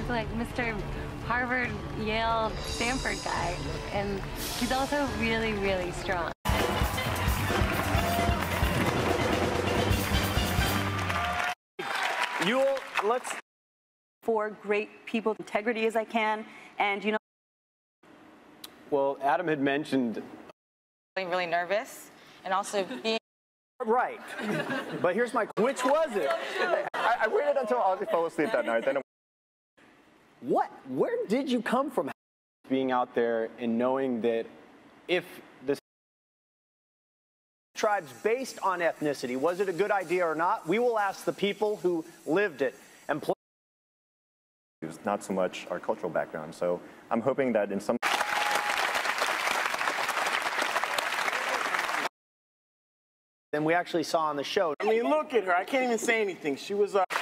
He's like Mr. Harvard, Yale, Stanford guy. And he's also really, really strong. Let's for great people, integrity as I can, and you know. Well, Adam had mentioned really nervous, and also being right. But here's my which was it? I waited until Ozzy fell asleep that night. Then where did you come from? Being out there and knowing that if the tribes based on ethnicity, was it a good idea or not? We will ask the people who lived it and play. Not so much our cultural background. So I'm hoping that in some than we actually saw on the show. I mean, look at her. I can't even say anything. She was out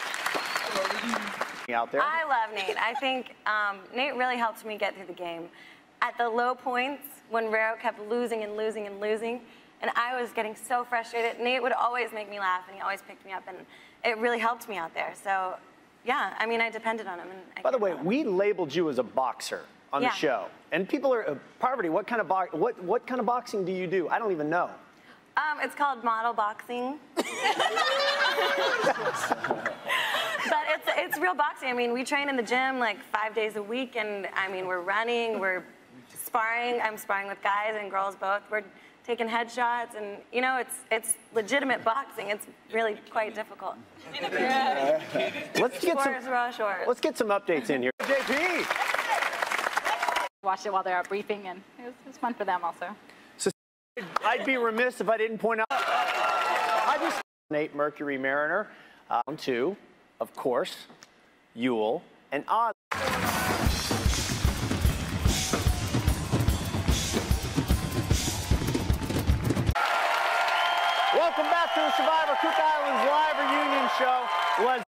there. I love Nate. I think Nate really helped me get through the game. At the low points, when Rero kept losing and losing and losing, and I was getting so frustrated, Nate would always make me laugh, and he always picked me up, and it really helped me out there. So, yeah, I mean, I depended on him. And by the way, we labeled you as a boxer on the show, and people are Parvati. What kind of boxing do you do? I don't even know. It's called model boxing. But it's real boxing. I mean, we train in the gym like 5 days a week, and I mean, we're running, we're sparring. I'm sparring with guys and girls both. We're taking headshots, and you know, it's legitimate boxing. It's really quite difficult. Let's get some updates in here. JP. Watched it while they were out briefing, and it was fun for them also. I'd be remiss if I didn't point out. Nate Mercury Mariner, to, of course, Yule and Ozzy. Welcome back to the Survivor Cook Islands live reunion show.